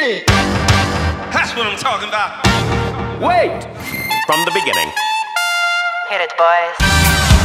That's what I'm talking about. Wait! From the beginning. Hit it, boys.